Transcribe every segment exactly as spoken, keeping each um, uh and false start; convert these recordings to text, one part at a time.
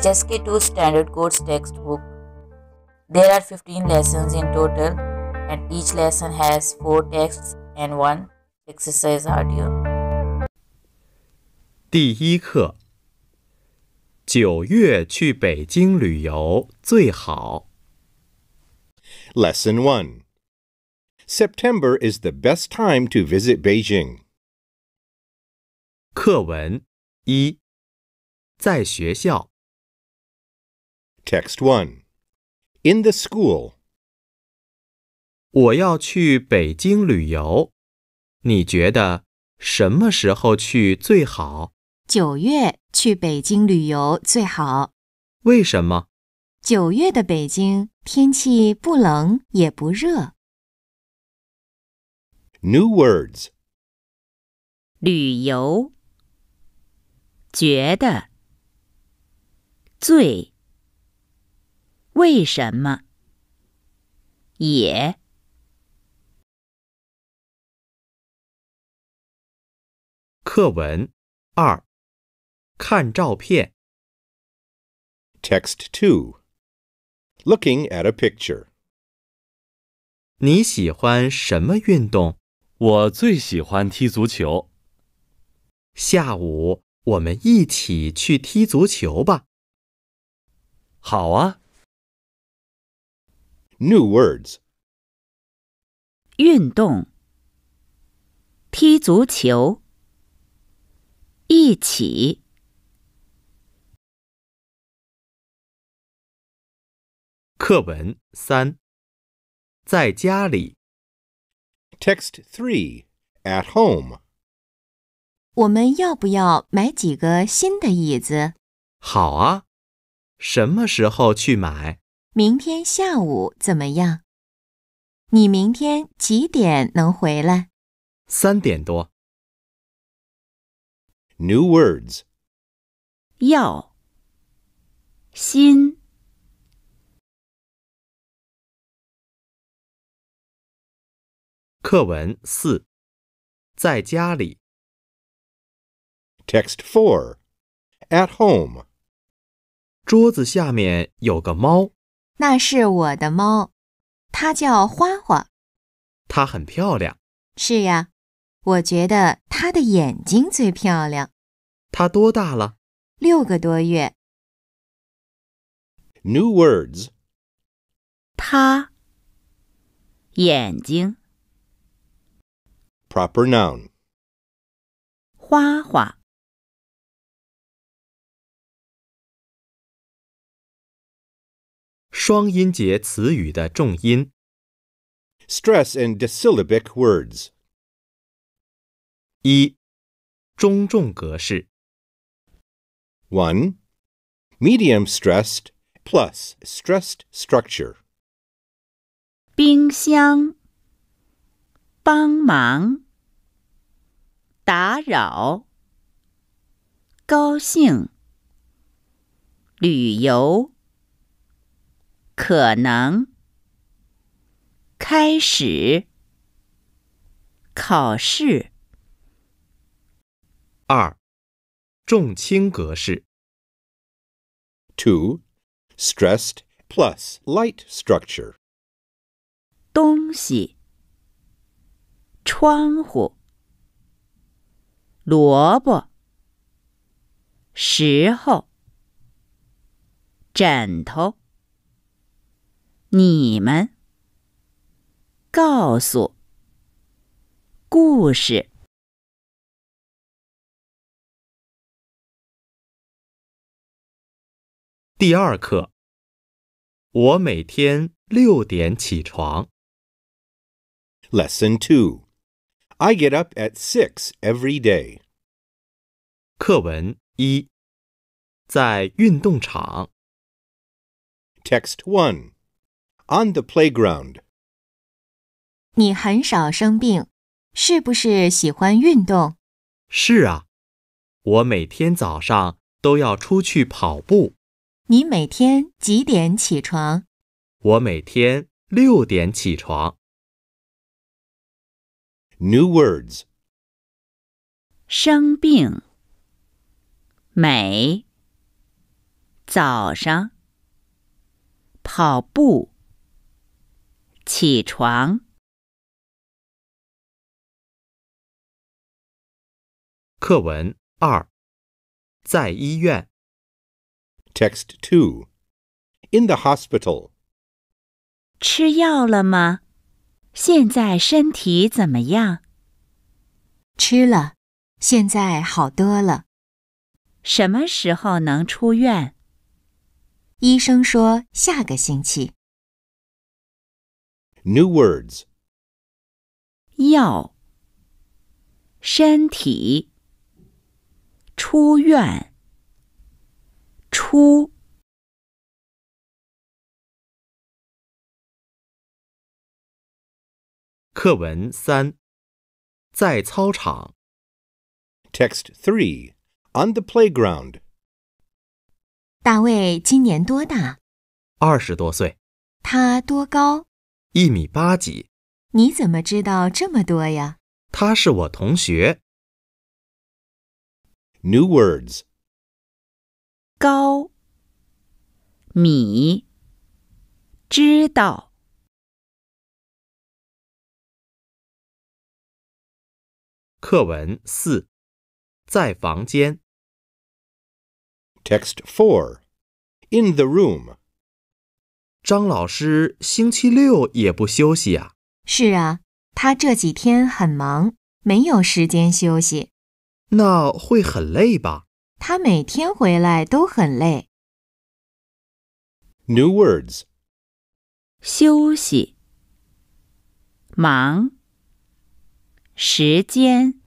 H S K two Standard Course textbook. There are fifteen lessons in total, and each lesson has four texts and one exercise audio. 第一课，九月去北京旅游最好。 Lesson one. September is the best time to visit Beijing. 课文一，在学校。 Text one. In the school. 我要去北京旅游，你觉得什么时候去最好？ 九月去北京旅游最好。 为什么？ 九月的北京天气不冷也不热。 New words. 旅游，觉得，最，为什么，也。 课文二，看照片。 Text two. Looking at a picture. 你喜欢什么运动？ 我最喜欢踢足球。 下午我们一起去踢足球吧。 好啊。 New words. 运动，踢足球，一起。 课文三，在家里。 Text three. At home. 我们要不要买几个新的椅子？ 好啊，什么时候去买？ 明天下午怎么样？你明天几点能回来？ 三点多。 New words. 要，新。 课文四，在家里。 Text four. At home. 桌子下面有个猫， 那是我的猫，它叫花花。 它很漂亮。 是呀，我觉得它的眼睛最漂亮。 它多大了？ 六个多月。 New words. 它，眼睛。 Proper noun. 花花。 双音节词语的重音。 Stress and dissyllabic words. 一，中重格式。 one. Medium stressed plus stressed structure. 冰箱，帮忙，打扰，高兴，旅游，可能，开始，考试。 二，重轻格式。 two. Stressed plus light structure. 东西，窗户，萝卜，时候，枕头，你们，告诉，故事。 第二课，我每天六点起床。 Lesson two. I get up at six every day. 课文一，在运动场。 Text one. On the playground. 你很少生病，是不是喜欢运动？ 是啊，我每天早上都要出去跑步。 你每天几点起床？ 我每天六点起床。 New words. 生病，美， 早上，跑步，起床。 课文二，在医院。 Text two. In the hospital. 吃药了吗？现在身体怎么样？ 吃了，现在好多了。 什么时候能出院？ 医生说下个星期。 New words. 药，身体，出院，出。 课文三，在操场。 Text three. On the playground. 大卫今年多大？ 二十多岁， 他多高？ 一米八几。 你怎么知道这么多呀？ 他是我同学。 New words. 高，米，知道。 课文四，在房间。 Text four. In the room. 张老师星期六也不休息啊。 是啊，他这几天很忙，没有时间休息。 那会很累吧？ 他每天回来都很累。 New words. 休息，忙，时间。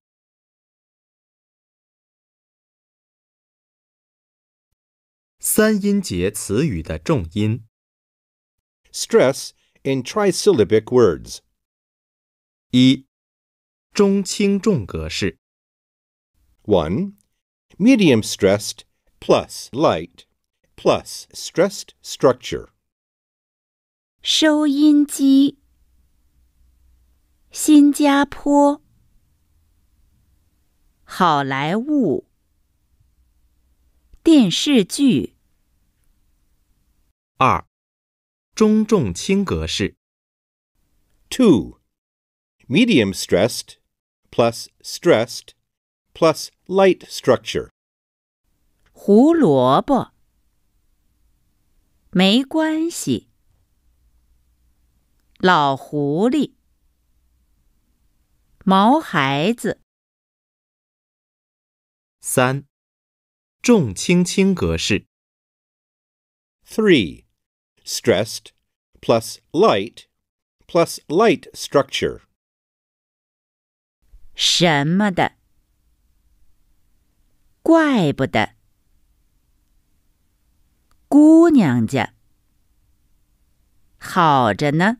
三音节词语的重音。 Stress in trisyllabic words. 一，中轻重格式。 one. Medium stressed plus light plus stressed structure. 收音机，新加坡，好莱坞，电视剧。 二，中重轻格式。 two. Medium stressed plus stressed plus light structure. 胡萝卜，没关系，老狐狸，毛孩子。 三，重轻轻格式。 three. Stressed plus light plus light structure. 什么的，怪不得，姑娘家，好着呢。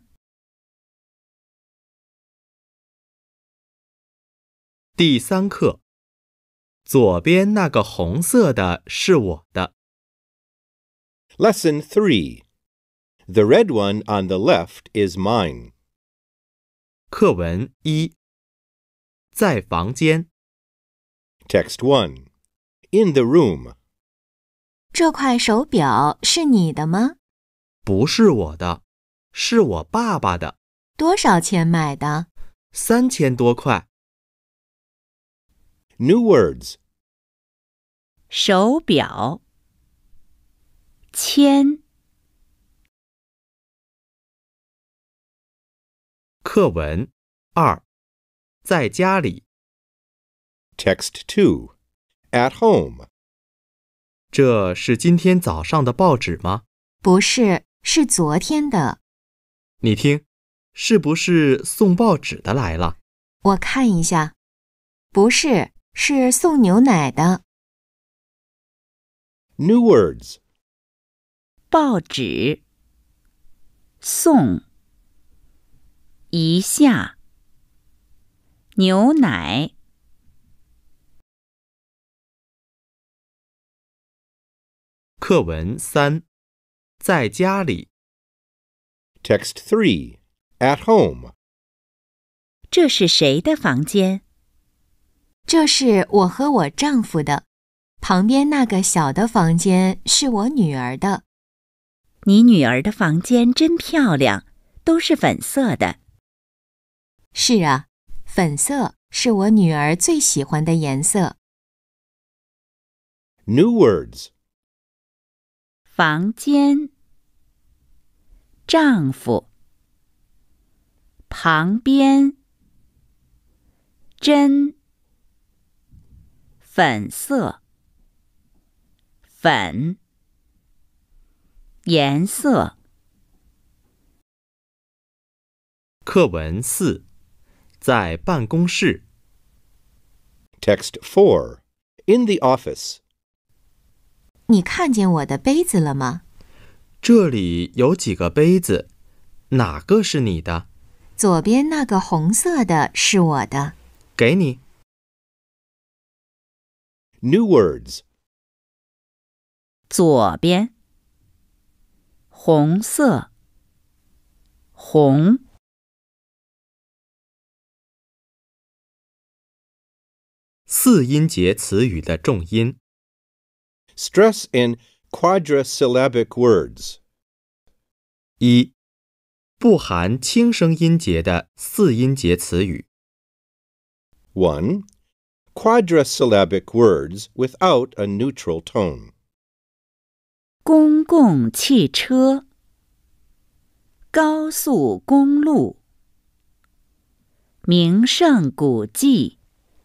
第三课，左边那个红色的是我的。 Lesson three. The red one on the left is mine. 课文一，在房间。 Text one. In the room. 这块手表是你的吗？ 不是我的，是我爸爸的。 多少钱买的？ 三千多块。 New words. 手表，铅。 课文二，在家里。 Text two. At home. 这是今天早上的报纸吗？ 不是，是昨天的。 你听，是不是送报纸的来了？ 我看一下。不是，是送牛奶的。 New words. 报纸，送，一下，牛奶。 课文三，在家里。 Text three. At home. 这是谁的房间？ 这是我和我丈夫的。 旁边那个小的房间是我女儿的。 你女儿的房间真漂亮，都是粉色的。 是啊，粉色是我女儿最喜欢的颜色。 New words. 房间，丈夫，旁边，真，粉色，粉，颜色。 课文四，在办公室。 Text four. In the office. 你看见我的杯子了吗？ 这里有几个杯子，哪个是你的？ 左边那个红色的是我的。 给你。 New words. 左边，红色，红。 四音节词语的重音。 Stress in quadrasyllabic words. 一，不含轻声音节的四音节词语。 one. Quadrasyllabic words without a neutral tone. 公共汽车，高速公路，名胜古迹，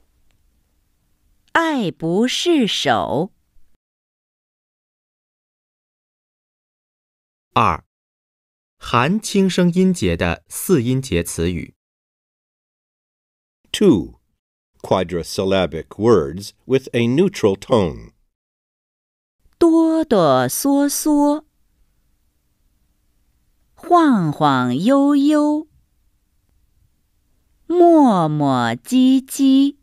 爱不释手。 二，含轻声音节的四音节词语。 two. Quadrasyllabic words with a neutral tone. 哆哆嗦嗦，晃晃悠悠，磨磨唧唧，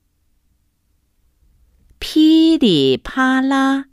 噼里啪啦。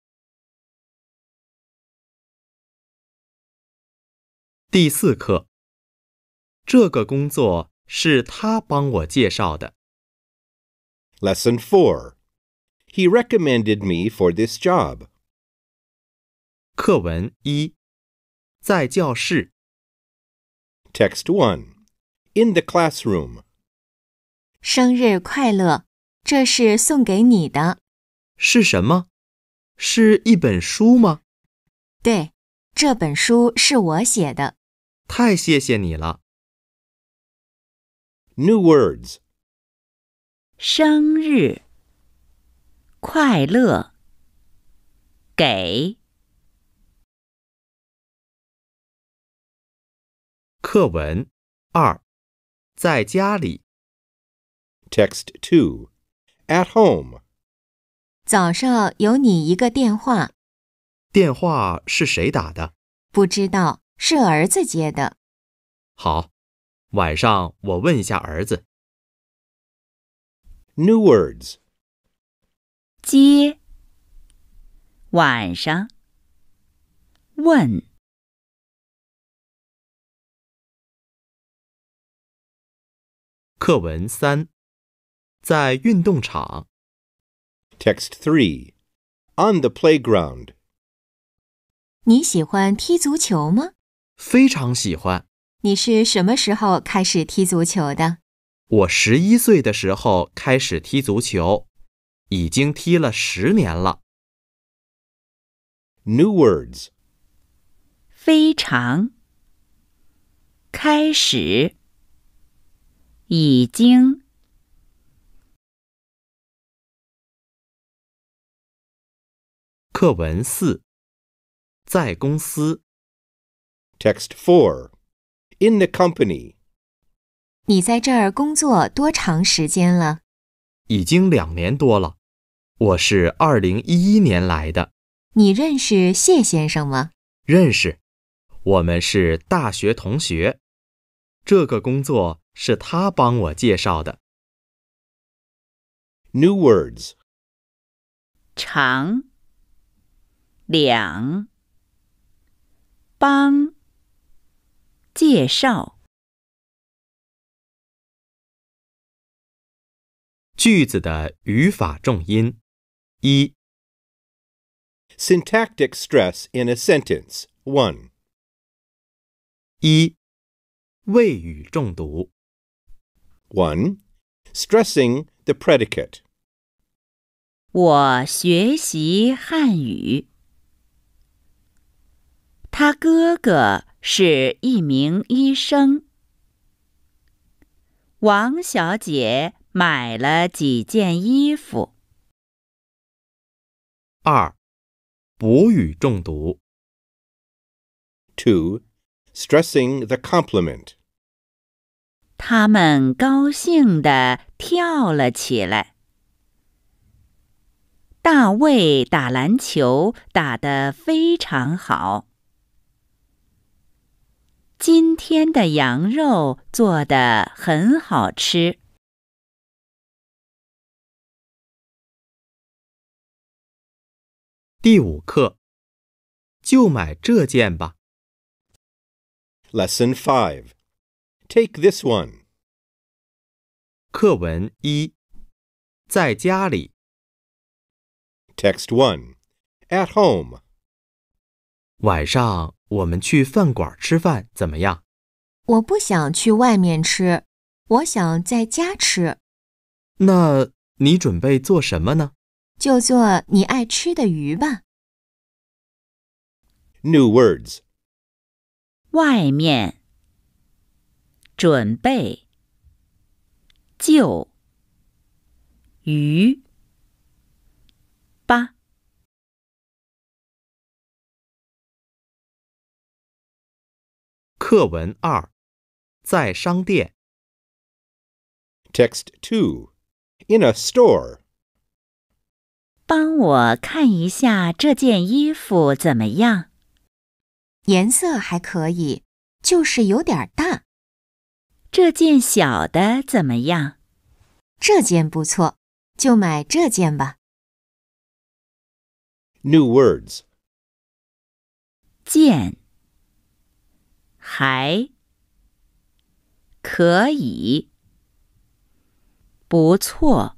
第四课，这个工作是他帮我介绍的。 Lesson four. He recommended me for this job. 课文一，在教室。 Text one. In the classroom. 生日快乐，这是送给你的。 是什么？是一本书吗？ 对，这本书是我写的。 太谢谢你了。 New words. 生日，快乐，给。 课文二，在家里。 Text two. At home. 早上有你一个电话， 电话是谁打的？ 不知道，是儿子接的。 好，晚上我问一下儿子。 New words. 接，晚上，问。 课文三，在运动场。 Text three. On the playground. 你喜欢踢足球吗？ 非常喜欢。 你是什么时候开始踢足球的？ 我十一岁的时候开始踢足球，已经踢了十年了。 New words. 非常，开始，已经。 课文四，在公司。 Text four. In the company. 你在这儿工作多长时间了？ 已经两年多了。我是二零一一年来的。 你认识谢先生吗？ 认识，我们是大学同学。这个工作是他帮我介绍的。 New words. 长，两，帮，介绍。 句子的语法重音。一， Syntactic stress in a sentence. one. 一、谓语重读。 one. Stressing the predicate. 我学习汉语。他哥哥是一名医生。王小姐买了几件衣服。 二、补语重读。 two. Stressing the complement. 他们高兴地跳了起来。大卫打篮球打得非常好。今天的羊肉做得很好吃。 第五课，就买这件吧。 Lesson five. Take this one. 课文一，在家里。 Text one. At home. 晚上我们去饭馆吃饭怎么样？ 我不想去外面吃，我想在家吃。 那你准备做什么呢？ 就做你爱吃的鱼吧。 New words. 外面，准备，就，鱼，吧。 课文二，在商店。 Text two. In a store. 帮我看一下这件衣服怎么样？ 颜色还可以，就是有点大。 这件小的怎么样？ 这件不错，就买这件吧。 New words. 件，还，可以，不错。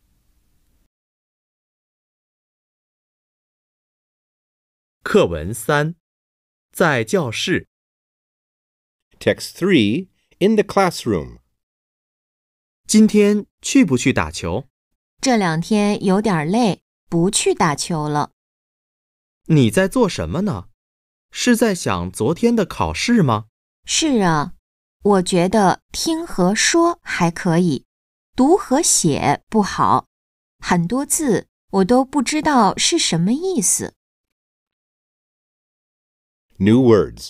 课文三，在教室。 Text three. In the classroom. 今天去不去打球？ 这两天有点累，不去打球了。 你在做什么呢？是在想昨天的考试吗？ 是啊，我觉得听和说还可以，读和写不好，很多字我都不知道是什么意思。 New words.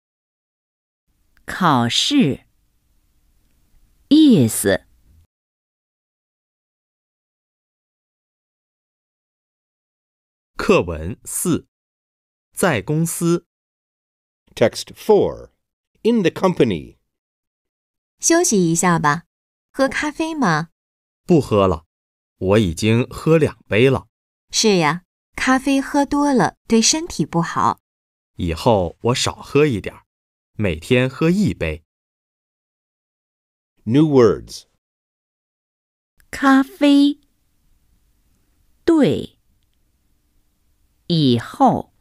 考试，意思。 课文四，在公司。 Text four. In the company. 休息一下吧，喝咖啡吗？ 不喝了，我已经喝两杯了。 是呀，咖啡喝多了对身体不好。 以后我少喝一点，每天喝一杯。 New words. 咖啡，对，以后。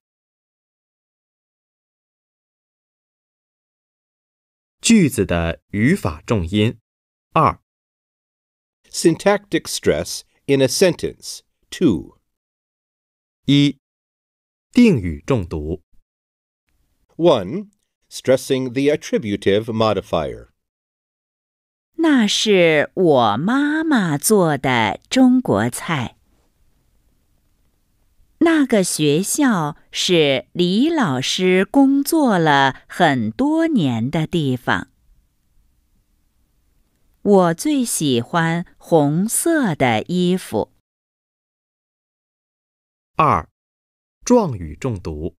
句子的语法重音。二、 Syntactic stress in a sentence. two. 一、定语重读。 one. Stressing the attributive modifier. 那是我妈妈做的中国菜。那个学校是李老师工作了很多年的地方。我最喜欢红色的衣服。 二、状语重读。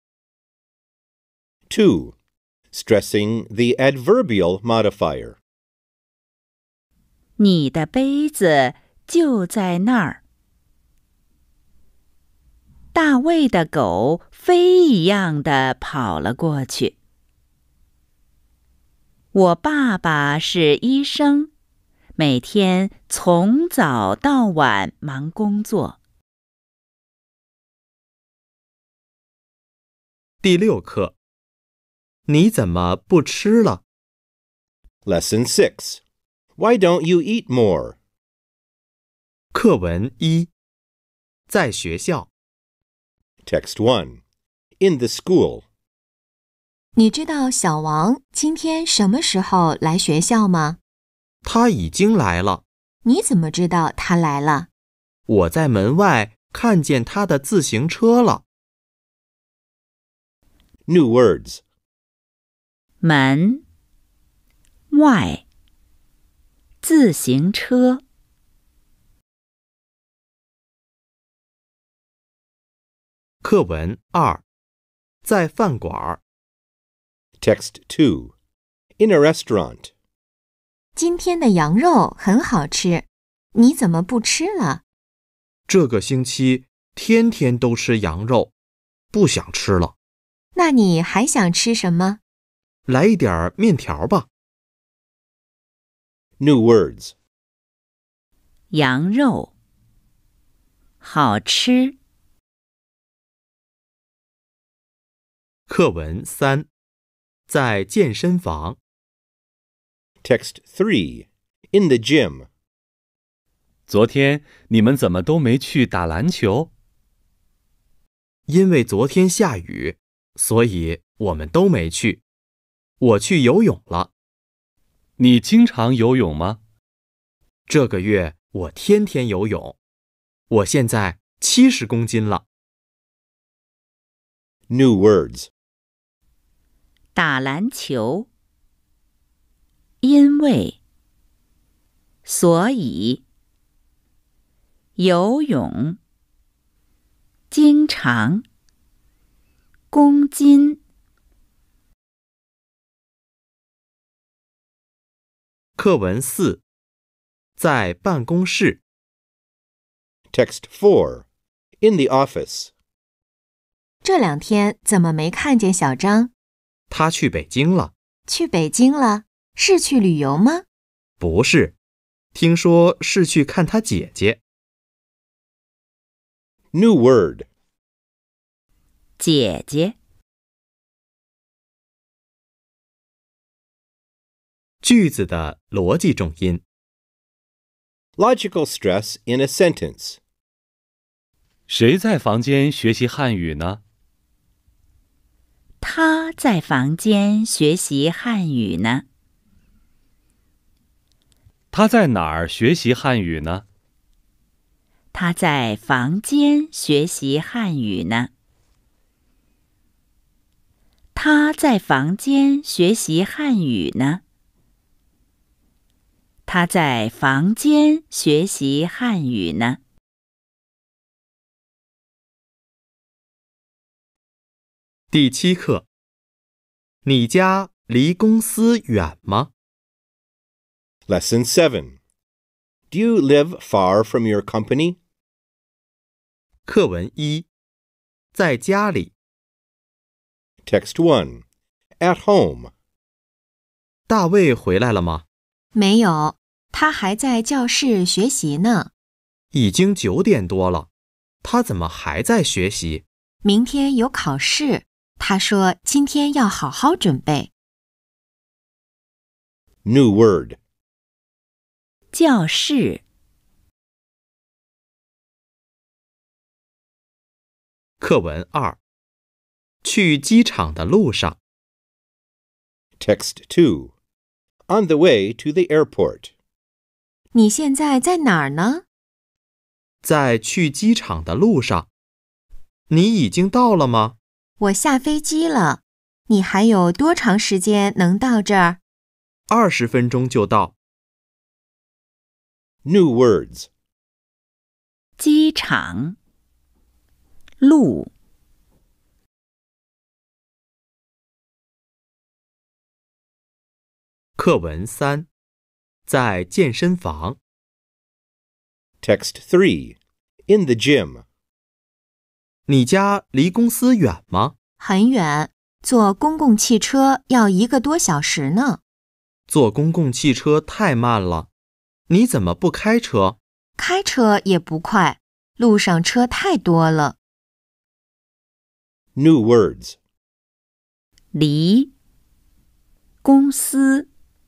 two. Stressing the adverbial modifier. 你的杯子就在那儿。大卫的狗飞一样地跑了过去。我爸爸是医生，每天从早到晚忙工作。 第六课，你怎么不吃了？ Lesson six. Why don't you eat more? 课文一，在学校。 Text one. In the school. 你知道小王今天什么时候来学校吗？ 他已经来了， 你怎么知道他来了？ 我在门外看见他的自行车了。 New words. 门外自行车。 课文二，在饭馆。 Text two. In a restaurant. 今天的羊肉很好吃，你怎么不吃了？ 这个星期天天都吃羊肉，不想吃了。 那你还想吃什么？ 来一点面条吧。 New words. 羊肉好吃。 课文三，在健身房。 Text three. In the gym. 昨天你们怎么都没去打篮球？ 因为昨天下雨，所以我们都没去。我去游泳了。 你经常游泳吗？ 这个月我天天游泳。我现在七十公斤了。 New words. 打篮球。因为，所以，游泳，经常，公斤。 课文四，在办公室。 Text four. In the office. 这两天怎么没看见小张？ 他去北京了。 去北京了？是去旅游吗？ 不是，听说是去看他姐姐。 New word. 姐姐。 句子的逻辑重音。 Logical stress in a sentence. 谁在房间学习汉语呢？ 他在房间学习汉语呢。 他在哪儿学习汉语呢？ 他在房间学习汉语呢。他在房间学习汉语呢。他在房间学习汉语呢。 第七课，你家离公司远吗？ Lesson seven. Do you live far from your company? 课文一，在家里。 Text one. At home. 大卫回来了吗？ 没有，他还在教室学习呢。 已经九点多了，他怎么还在学习？ 明天有考试，他说今天要好好准备。 New word. 教室。 课文二，去机场的路上。 Text two. On the way to the airport. 你现在在哪儿呢？ 在去机场的路上。你已经到了吗？ 我下飞机了。你还有多长时间能到这儿？ 二十分钟就到。 New words. 机场。路。 课文三，在健身房。 Text three. In the gym. 你家离公司远吗？ 很远，坐公共汽车要一个多小时呢。 坐公共汽车太慢了，你怎么不开车？ 开车也不快，路上车太多了。 New words. 离，公司，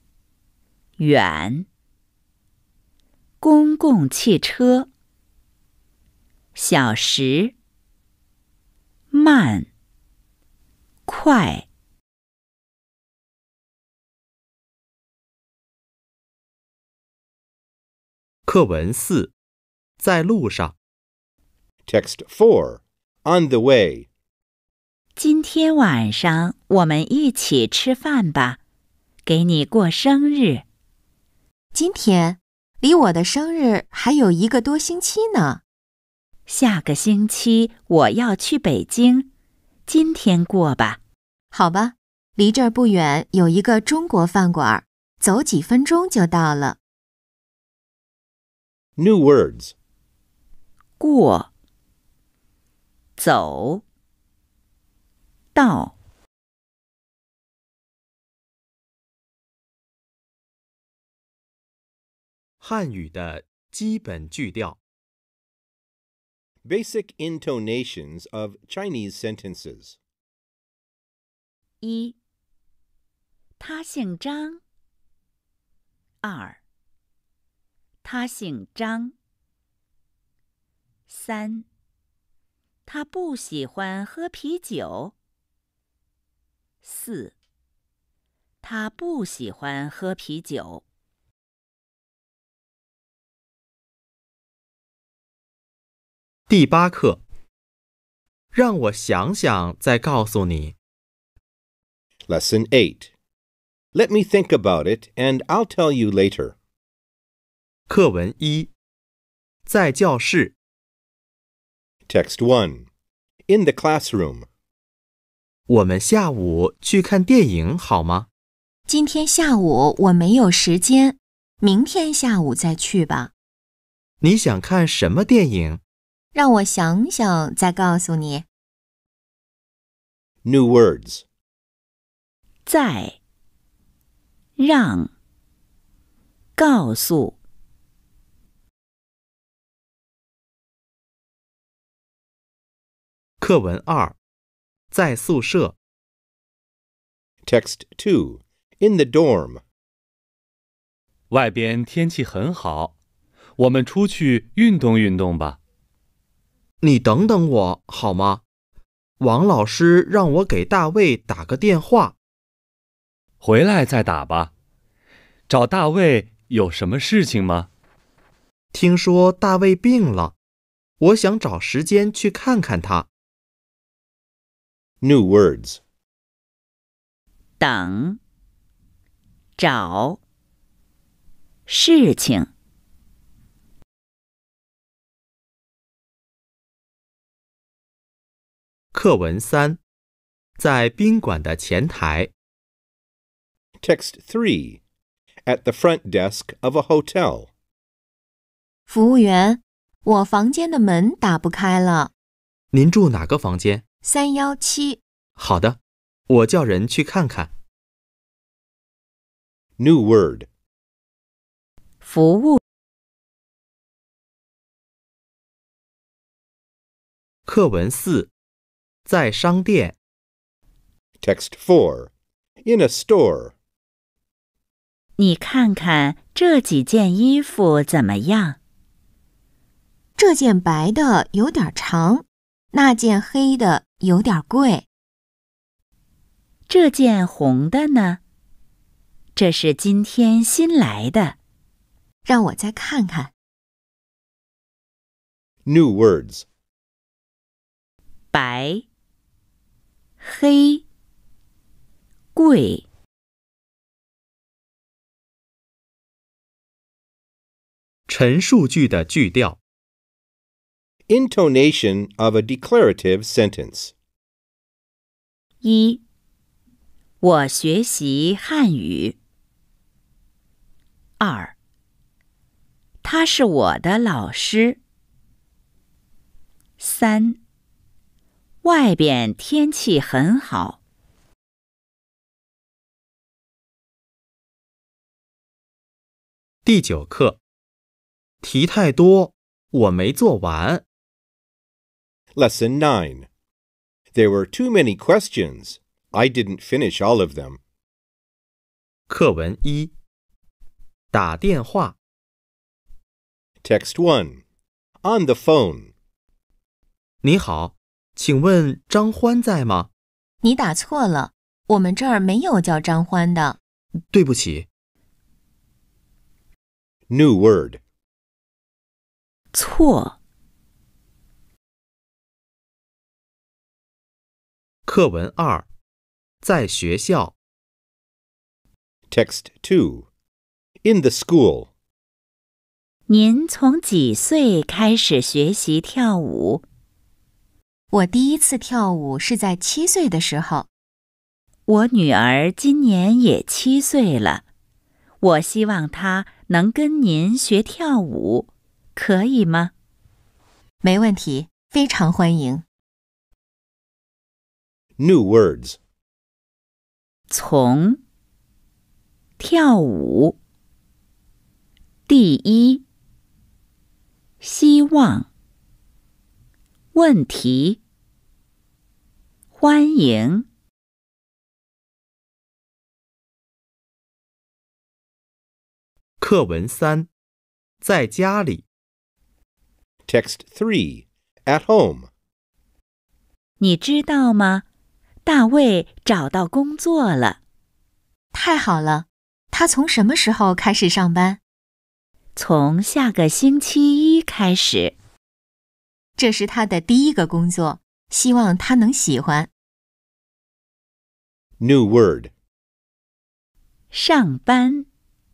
远，公共汽车，小时，慢，快。 课文四，在路上。 Text four. On the way. 今天晚上我们一起吃饭吧，给你过生日。 今天离我的生日还有一个多星期呢。 下个星期我要去北京，今天过吧。 好吧，离这儿不远有一个中国饭馆，走几分钟就到了。 New words. 过，走，到。 汉语的基本句调。 Basic intonations of Chinese sentences. 一，他姓张。二，他姓张。三，他不喜欢喝啤酒。四，他不喜欢喝啤酒。 第八课，让我想想再告诉你。 Lesson eight. Let me think about it and I'll tell you later. 课文一，在教室。 Text one. In the classroom. 我们下午去看电影好吗？ 今天下午我没有时间，明天下午再去吧。 你想看什么电影？ 让我想想再告诉你。 New words. 在，让，告诉。 课文二，在宿舍。 Text two. In the dorm. 外边天气很好，我们出去运动运动吧。 你等等我好吗？王老师让我给大卫打个电话。 回来再打吧。找大卫有什么事情吗？ 听说大卫病了，我想找时间去看看他。 New words. 等，找，事情。 课文三，在宾馆的前台。 Text three. At the front desk of a hotel. 服务员，我房间的门打不开了。 您住哪个房间？ 三一七。 好的，我叫人去看看。 New word. 服务。 课文四，在商店。 Text four. In a store. 你看看这几件衣服怎么样？ 这件白的有点长，那件黑的有点贵。 这件红的呢？这是今天新来的。 让我再看看。 New words. 白，黑，贵。 陈述句的句调。 Intonation of a declarative sentence. 一，我学习汉语。二，他是我的老师。三，外边天气很好。 第九课，题太多，我没做完。 Lesson nine. There were too many questions. I didn't finish all of them. 课文一，打电话。 Text one. On the phone. 你好，请问张欢在吗？ 你打错了，我们这儿没有叫张欢的。 对不起。 New word. 错。 课文二，在学校。 Text two. In the school. 您从几岁开始学习跳舞？ 我第一次跳舞是在七岁的时候。 我女儿今年也七岁了，我希望她能跟您学跳舞，可以吗？ 没问题，非常欢迎。 New words. 从，跳舞，第一，希望，问题，欢迎。 课文三，在家里。 Text three. At home. 你知道吗？大卫找到工作了。 太好了，他从什么时候开始上班？ 从下个星期一开始。 这是他的第一个工作，希望他能喜欢。 New word. 上班。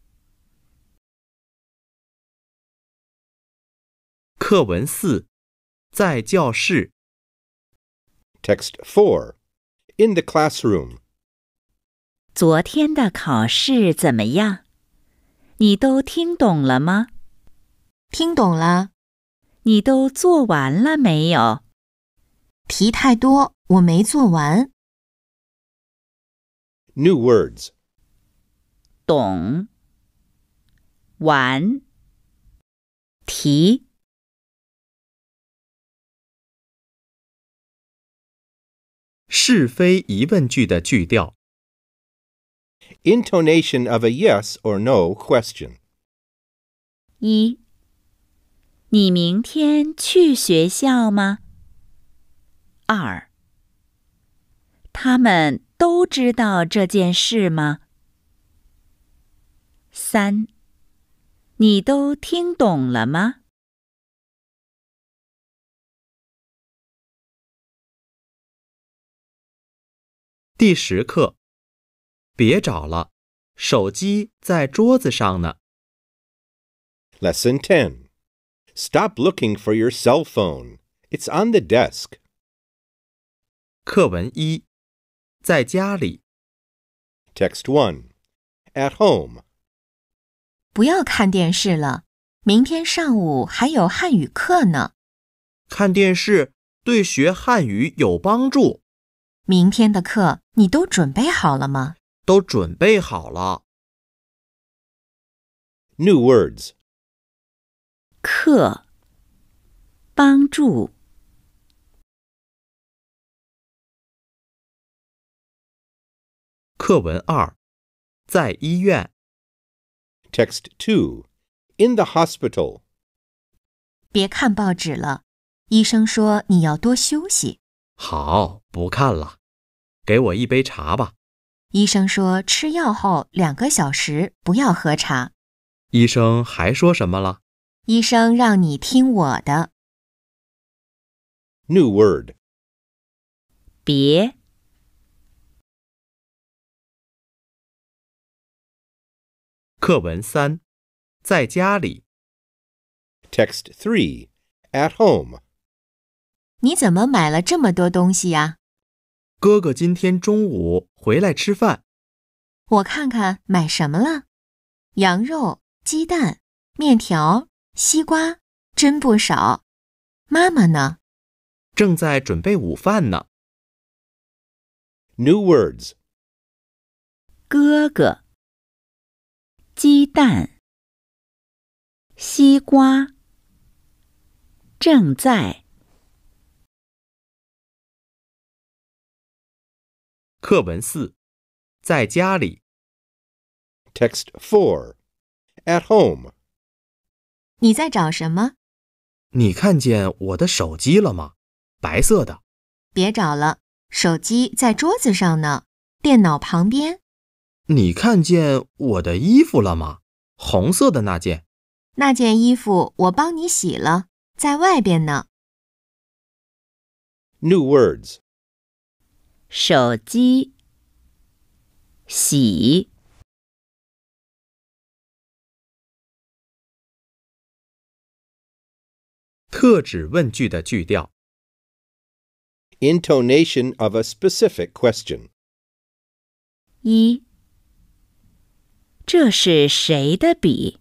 课文四，在教室。 Text four. In the classroom. 昨天的考试怎么样？你都听懂了吗？ 听懂了。 你都做完了没有？ 题太多，我没做完。 New words. 懂，完，题。 是非疑问句的句调。 Intonation of a yes or no question. 一，你明天去学校吗？二，他们都知道这件事吗？三，你都听懂了吗？ 第十课，别找了，手机在桌子上呢。 Lesson ten. Stop looking for your cell phone. It's on the desk. 课文一，在家里。 Text one. At home. 不要看电视了，明天上午还有汉语课呢。 看电视对学汉语有帮助。 明天的课你都准备好了吗？ 都准备好了。 New words. 课，帮助。 课文二，在医院。 Text two. In the hospital. 别看报纸了，医生说你要多休息。 好，不看了。给我一杯茶吧。 医生说吃药后两个小时不要喝茶。 医生还说什么了？ 医生让你听我的。 New word. 别， 课文三，在家里。 Text three. At home. 你怎么买了这么多东西呀？ 哥哥今天中午回来吃饭。 我看看买什么了。羊肉、鸡蛋、面条、西瓜，真不少。妈妈呢？ 正在准备午饭呢。 New words. 哥哥，鸡蛋，西瓜，正在。 课文四，在家里。 Text four. At home. 你在找什么？ 你看见我的手机了吗？白色的。 别找了，手机在桌子上呢，电脑旁边。 你看见我的衣服了吗？红色的那件。 那件衣服我帮你洗了，在外边呢。 New words. 手机，洗， 特指问句的句调。 Intonation of a specific question. 一，这是谁的笔？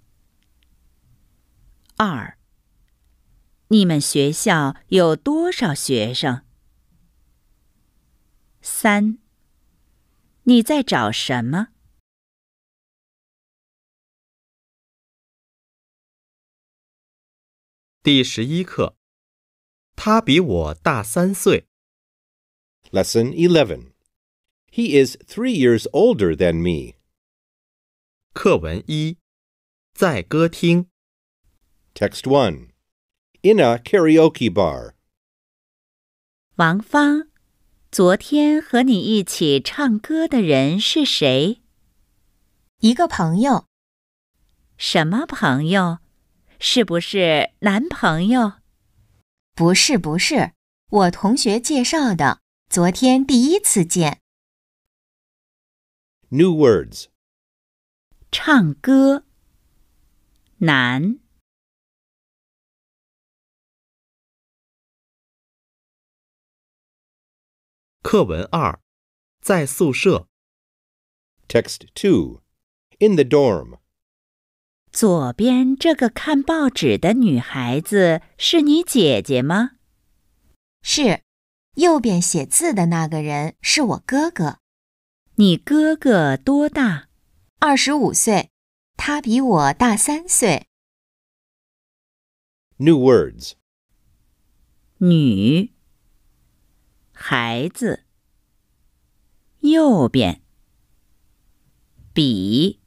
二，你们学校有多少学生？三，你在找什么？ 第十一课，他比我大三岁。 Lesson eleven. He is three years older than me. 课文一，在歌厅。 Text one. In a karaoke bar. 王芳，昨天和你一起唱歌的人是谁？ 一个朋友。 什么朋友？是不是男朋友？ 不是不是，我同学介绍的，昨天第一次见。 New words. 唱歌，男。 课文二，在宿舍。 Text two. In the dorm. 左边这个看报纸的女孩子是你姐姐吗？ 是，右边写字的那个人是我哥哥。 你哥哥多大？ 二十五岁，他比我大三岁。 New words. 女，孩子，右边，笔。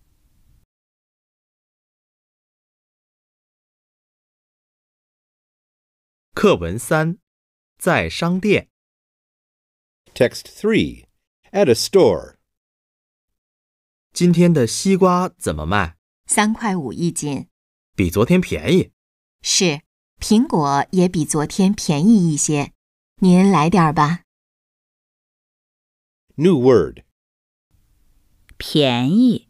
课文三，在商店。 Text three. At a store. 今天的西瓜怎么卖？ 三块五一斤。 比昨天便宜。 是，苹果也比昨天便宜一些。您来点儿吧。 New word. 便宜。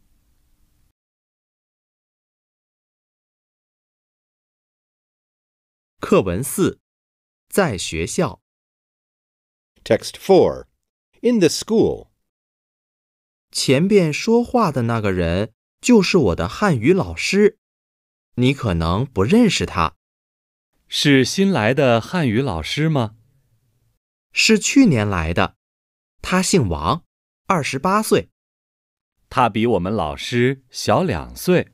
课文四，在学校。 Text four. In the school. 前边说话的那个人就是我的汉语老师，你可能不认识他。 是新来的汉语老师吗？ 是去年来的，他姓王，二十八岁。 他比我们老师小两岁。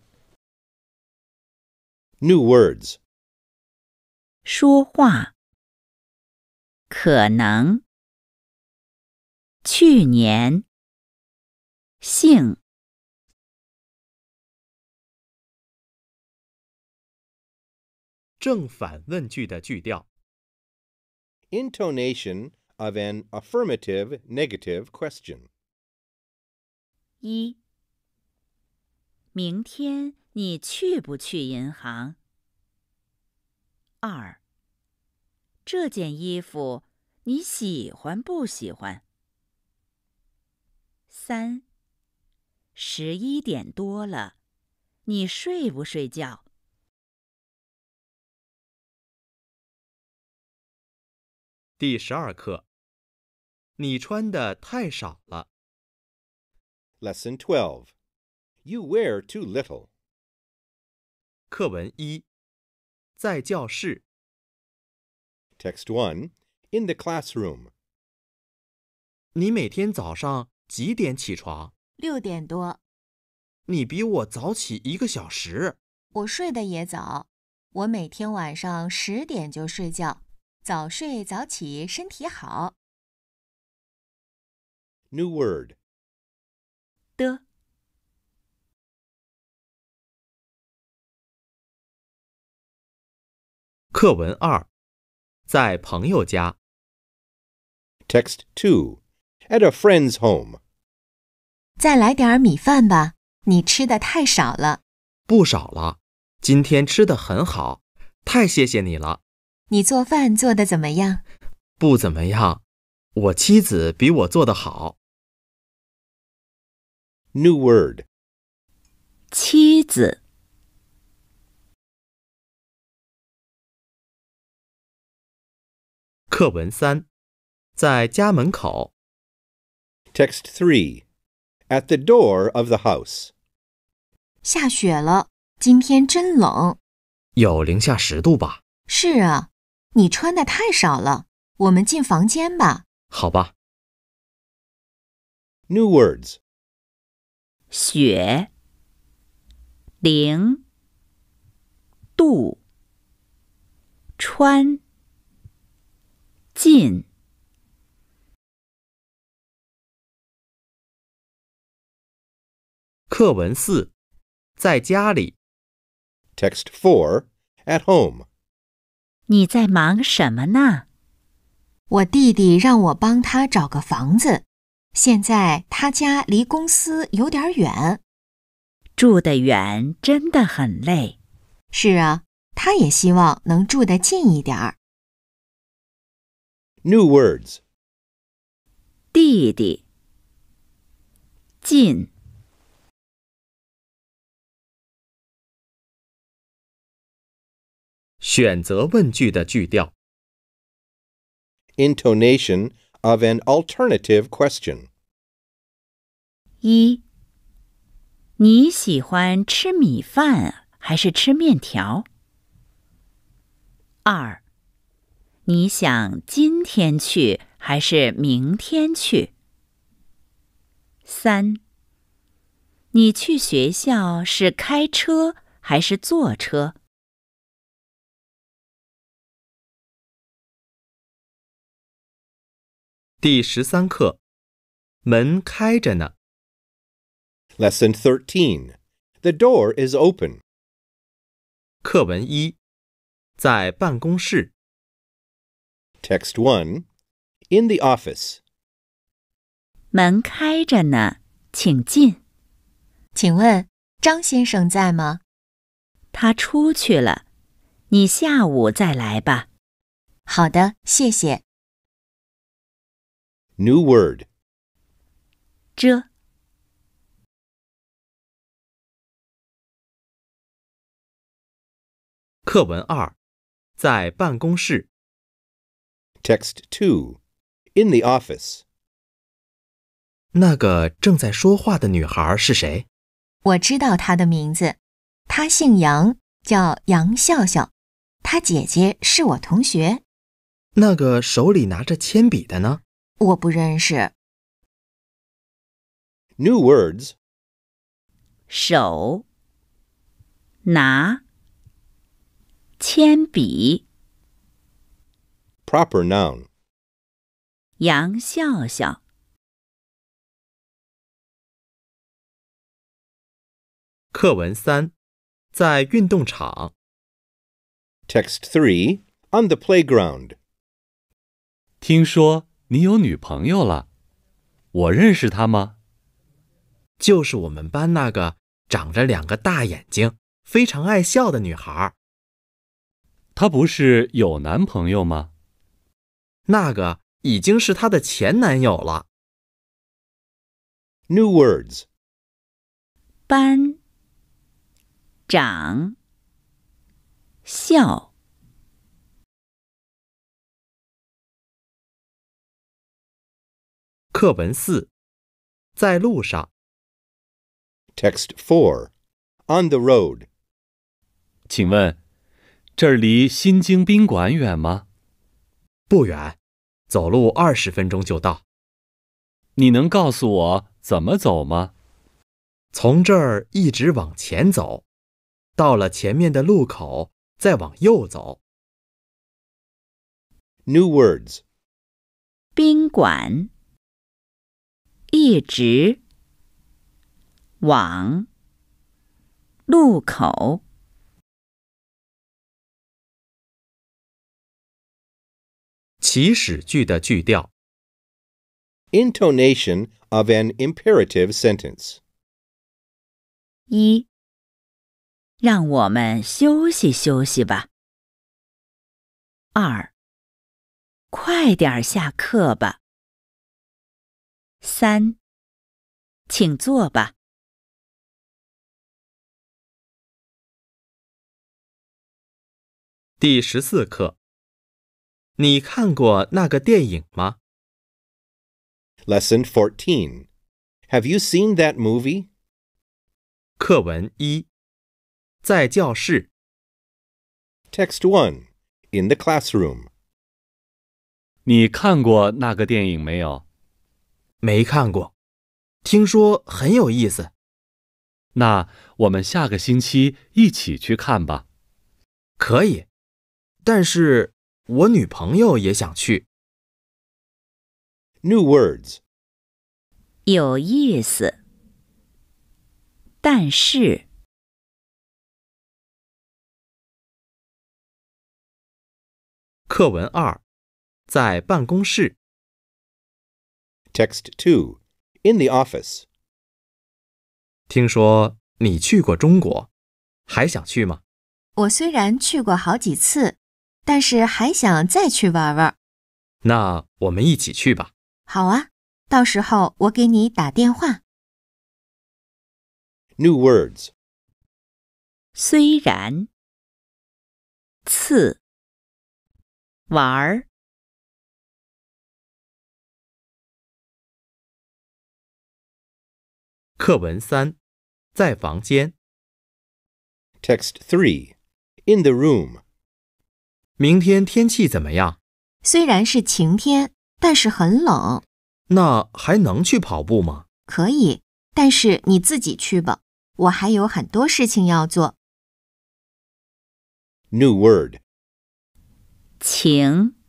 New words. 说话，可能，去年，姓。 正反问句的句调。 Intonation of an affirmative negative question. 一，明天你去不去银行？二，这件衣服你喜欢不喜欢？三，十一点多了，你睡不睡觉？ 第十二课，你穿的太少了。 Lesson twelve. You wear too little. 课文一，在教室。 Text one. In the classroom. 你每天早上几点起床？ 六点多。 你比我早起一个小时。 我睡得也早，我每天晚上十点就睡觉，早睡早起身体好。 New word. 的。 课文二，在朋友家。 Text two. At a friend's home. 再来点儿米饭吧，你吃的太少了。 不少了，今天吃得很好，太谢谢你了。 你做饭做得怎么样？ 不怎么样，我妻子比我做得好。 New word. 妻子。 课文三，在家门口。 Text three. At the door of the house. 下雪了，今天真冷。 有零下十度吧？ 是啊，你穿的太少了，我们进房间吧。 好吧。 New words. 雪，零度，穿，进。 课文四，在家里。 Text four. At home. 你在忙什么呢？ 我弟弟让我帮他找个房子，现在他家离公司有点远。 住得远真的很累。 是啊，他也希望能住得近一点儿。 New words. 弟弟，近。 选择问句的句调。 Intonation of an alternative question. 一，你喜欢吃米饭还是吃面条？二，你想今天去还是明天去？三，你去学校是开车还是坐车？ 第十三课，门开着呢。 Lesson thirteen. The door is open. 课文一，在办公室。 Text one. In the office. 门开着呢，请进。 请问张先生在吗？ 他出去了，你下午再来吧。 好的，谢谢。 New word. 这。 课文二，在办公室。 Text two. In the office. 那个正在说话的女孩是谁？ 我知道她的名字，她姓杨，叫杨笑笑。她姐姐是我同学。 那个手里拿着铅笔的呢？ 我不认识。 New words. 手，拿，铅笔。 Proper noun. 杨笑笑。 课文三，在运动场。 Text three. On the playground. 听说你有女朋友了，我认识她吗？ 就是我们班那个长着两个大眼睛、非常爱笑的女孩。 她不是有男朋友吗？ 那个已经是她的前男友了。 New words. 班，长，笑。 课文四，在路上。 Text four. On the road. 请问，这儿离新京宾馆远吗？ 不远，走路二十分钟就到。 你能告诉我怎么走吗？ 从这儿一直往前走，到了前面的路口，再往右走。 New words. 宾馆， 一直，往，路口。 祈使句的句调。 Intonation of an imperative sentence. 一，让我们休息休息吧。二，快点下课吧。三，请坐吧。 第十四课，你看过那个电影吗？ Lesson fourteen. Have you seen that movie? 课文一，在教室。 Text one. In the classroom. 你看过那个电影没有？ 没看过，听说很有意思。 那我们下个星期一起去看吧。 可以，但是我女朋友也想去。 New words. 有意思，但是。 课文二，在办公室。 Text two. In the office. 听说你去过中国，还想去吗？ 我虽然去过好几次，但是还想再去玩玩。 那我们一起去吧。 好啊，到时候我给你打电话。 New words. 虽然，次，玩儿。 课文三，在房间。 Text three. In the room. 明天天气怎么样？ 虽然是晴天，但是很冷。 那还能去跑步吗？ 可以，但是你自己去吧，我还有很多事情要做。 New word. 晴，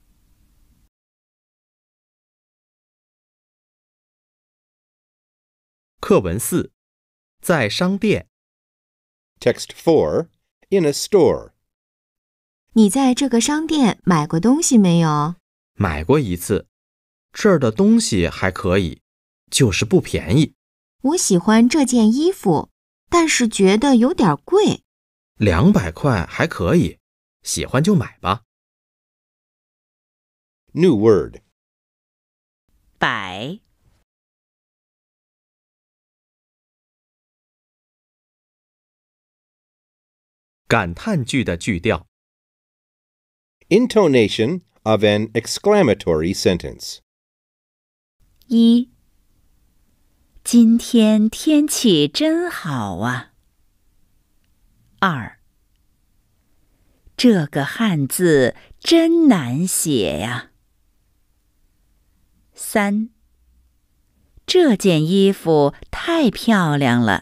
课文四，在商店。 Text four. In a store. 你在这个商店买过东西没有？ 买过一次，这儿的东西还可以，就是不便宜。 我喜欢这件衣服，但是觉得有点贵。 两百块还可以，喜欢就买吧。 New word. 摆， 感叹句的句调。 Intonation of an exclamatory sentence. 一，今天天气真好啊。二，这个汉字真难写呀。三，这件衣服太漂亮了。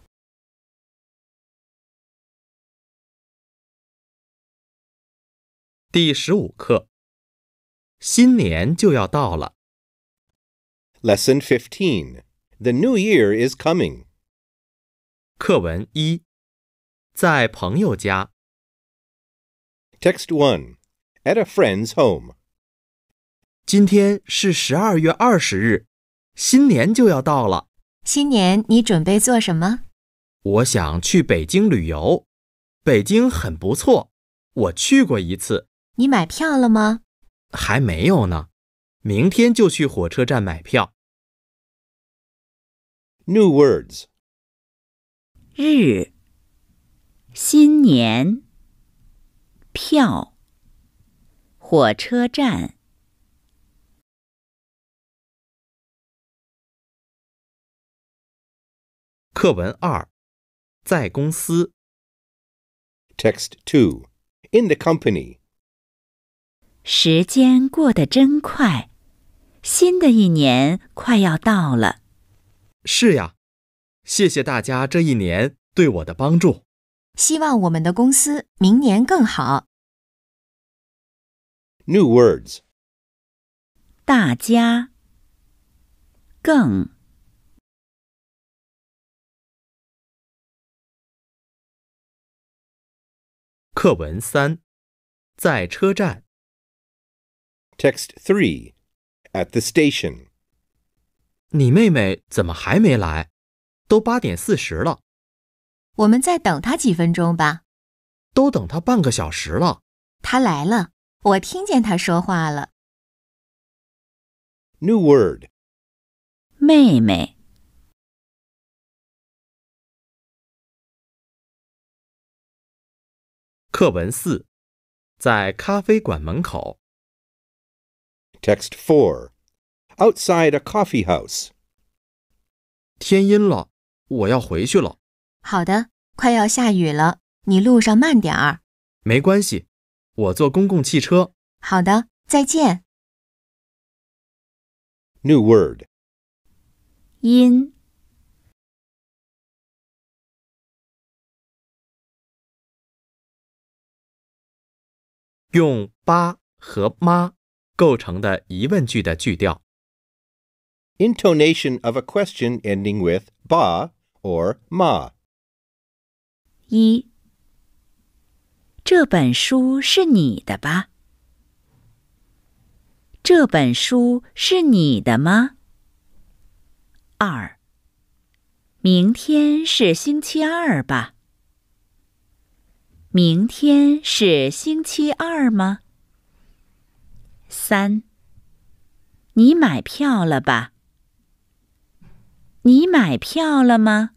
第十五课，新年就要到了。 Lesson fifteen. The new year is coming. 课文一，在朋友家。 Text one. At a friend's home. 今天是十二月二十日，新年就要到了。 新年你准备做什么？ 我想去北京旅游，北京很不错，我去过一次。 你买票了吗？ 还没有呢，明天就去火车站买票。 New words. 日，新年，票，火车站。 课文二，在公司。 Text two. In the company. 时间过得真快，新的一年快要到了。 是呀，谢谢大家这一年对我的帮助。 希望我们的公司明年更好。 New words. 大家， 更。 课文三，在车站。 Text three. At the station. 你妹妹怎么还没来？都八点四十了。 我们再等她几分钟吧。 都等她半个小时了。 她来了，我听见她说话了。 New word. 妹妹。 课文四，在咖啡馆门口。 Text four. Outside a coffee house. 天阴了，我要回去了。 好的，快要下雨了，你路上慢点儿。 没关系，我坐公共汽车。 好的，再见。 New word. 因。 用爸和妈构成的疑问句的句调。 Intonation of a question ending with ba or ma. 一，这本书是你的吧？这本书是你的吗？二，明天是星期二吧？明天是星期二吗？三，你买票了吧？你买票了吗？